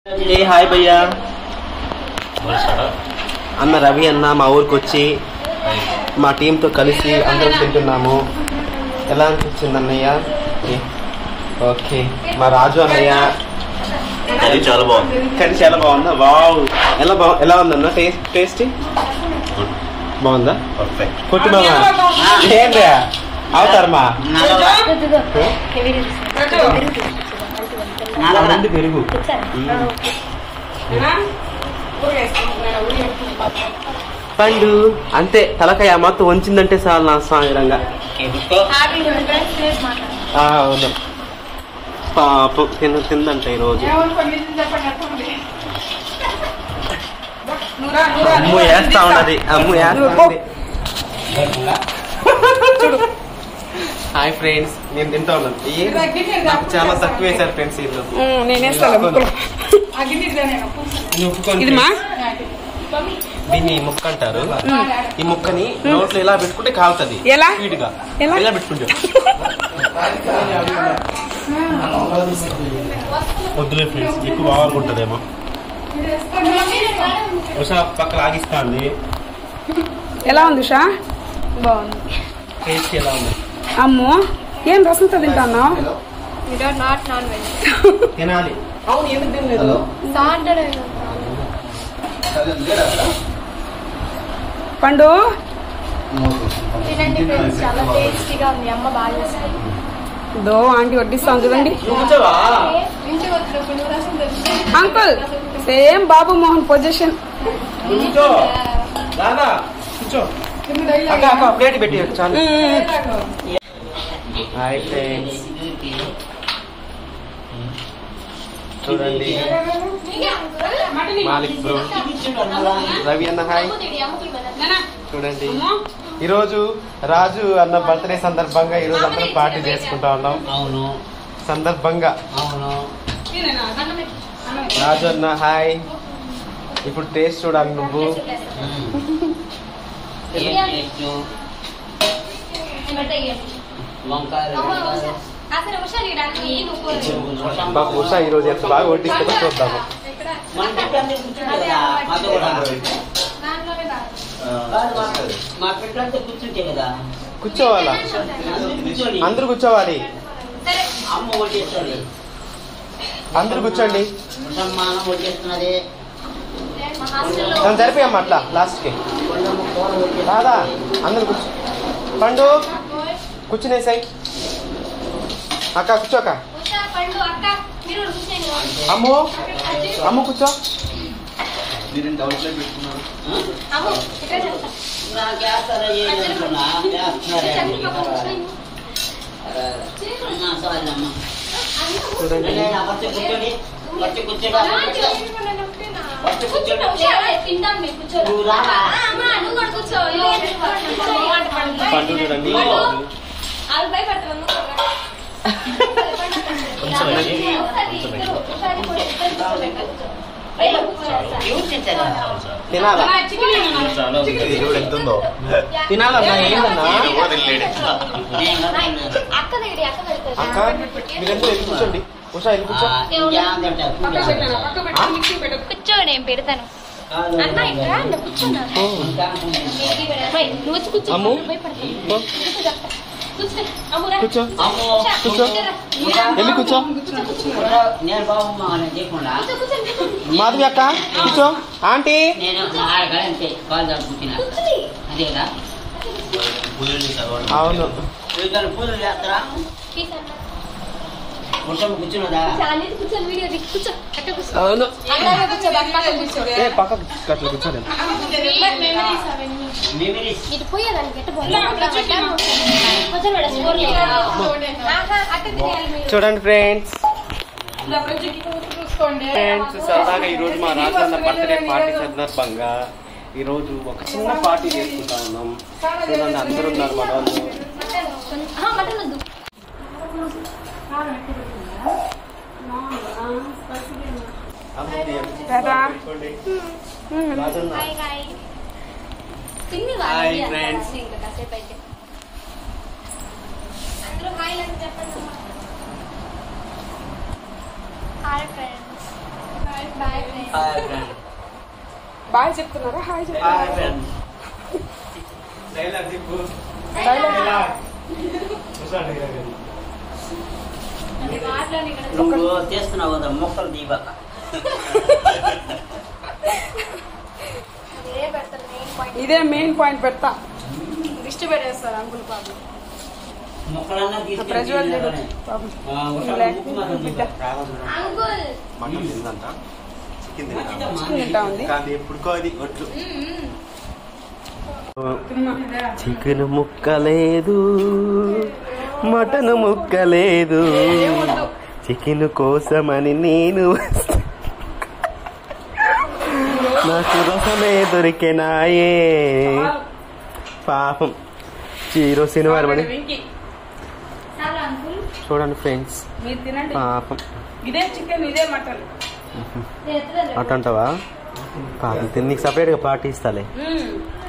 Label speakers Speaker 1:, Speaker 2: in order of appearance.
Speaker 1: ఏ hi భయ్యా అన్న రవి అన్న మా ఊరికి వచ్చి మా టీంతో కలిసి అందరం తింటున్నాము. ఎలా అనిపించింది అన్నయ్య? ఓకే మా రాజు అన్నయ్య
Speaker 2: అది చాలా బాగుంది.
Speaker 1: కర్రీ చాలా బాగుందా? వావ్ ఎలా ఉందన్న? టేస్టీ బాగుందా?
Speaker 2: పర్ఫెక్ట్.
Speaker 1: కొట్టుమామా ఏంటి అవుతారమ్మా పెరుగు పండు అంతే తలకాయ మొత్తం వంచిందంటే చాలు నా సాయంగా. అవును పాపం తిందంట ఈరోజు. అమ్ము వేస్తా ఉన్నది, అమ్ము వేస్తా. హాయ్ ఫ్రెండ్స్, నేను తింటా ఉన్నాను. నాకు చాలా తక్కువ వేసారు ఫ్రెండ్స్ వీళ్ళు. దీన్ని ముక్క అంటారు. ఈ ముక్కని నోట్లో ఇలా పెట్టుకుంటే కాలుతుంది స్పీడ్ గా. ఇలా పెట్టుకుంటే వద్దులే ఫ్రెండ్స్, ఎక్కువ బాగుంటుందేమో. ఉషా పక్క లాగిస్తాంది.
Speaker 3: ఎలా ఉంది ఉషా? బాగుంది.
Speaker 1: టేస్ట్ ఎలా ఉంది?
Speaker 3: అమ్మో ఏం రసంతో తింటాను?
Speaker 1: తినాలి.
Speaker 3: పండు దో ఆంటీ వడ్డిస్తాం చూడండి. Uncle same Babu Mohan position.
Speaker 1: Plate పెట్టి చాలు. హాయ్ ఫ్రెండ్స్, చూడండి మాలిక్ బ్రో, రవి అన్న హాయ్. చూడండి ఈరోజు రాజు అన్న బర్త్డే సందర్భంగా ఈరోజు అందరం పార్టీ చేసుకుంటా ఉన్నాం.
Speaker 2: అవును
Speaker 1: సందర్భంగా రాజు అన్న హాయ్. ఇప్పుడు టేస్ట్ చూడాలి నువ్వు. బాబు ఉషా ఈరోజు ఎంత బాగా వడ్డిస్తుందో చూద్దాము. కూర్చోవాలా? అందరూ కూర్చోవాలి. అందరూ కూర్చోండి. నన్ను జరిపోయామ్మా అట్లా లాస్ట్కి. రాదా అందరు కూర్చో. పండు కూర్చునేసాయి. అక్క కూర్చోక. అమ్ము అమ్ము కూర్చో. పండు చూడండి. తినాలా?
Speaker 2: ఎంతుందో
Speaker 1: తినాలన్నా ఏంటన్నా? అక్క మీరంతా వెళ్ళి కూర్చోండి. ఉషా వెళ్ళి కూర్చో.
Speaker 4: కూర్చో, నేను పెడతాను.
Speaker 1: అమ్ము కూర్చో కూర్చో వెళ్ళి కూర్చో. మాధవి అక్క కూర్చో. ఆంటీ అవును అవును పక్క అట్లా కూర్చోలేదు. చూడండి ఫ్రెండ్స్, సరదాగా ఈరోజు మా రాజన్న బర్త్డే పార్టీ సందర్భంగా ఈరోజు ఒక చిన్న పార్టీ చేసుకుంటా ఉన్నాం. చూడండి అందరూ ఉన్నారు మన వాళ్ళు. Hi friends,
Speaker 4: hi friends.
Speaker 3: Bye చెప్తున్నారా? హాయ్ చెప్తున్నారా?
Speaker 5: నువ్వు చేస్తున్నావు కదా మొక్కలు దీపక
Speaker 3: ఇదే మెయిన్ పాయింట్ పెడతా. దిష్టి పెట్టేస్తారు అంకుల్ పాపం.
Speaker 5: మొక్కలన్నా
Speaker 3: ప్రజ్వల్ పాపం
Speaker 1: మటన్ తిందంట, చికెన్
Speaker 3: తింటా ఉంది.
Speaker 1: కానీ ఎప్పుడుకో అది ఒట్లు. చికెన్ ముక్కలేదు, మటన్ ముక్కలేదు, చికెన్ కోసమని నేను నాకు రసమే దొరికెనాయే. పాపం ఈరోజు శనివారం అని చూడండి ఫ్రెండ్స్.
Speaker 3: మీరు తినండి.
Speaker 1: పాపం
Speaker 3: ఇదే చికెన్, ఇదే మటన్.
Speaker 1: అట్టంటావా? పాపం తిని నీకు సపరేట్గా పార్టీ ఇస్తాలే.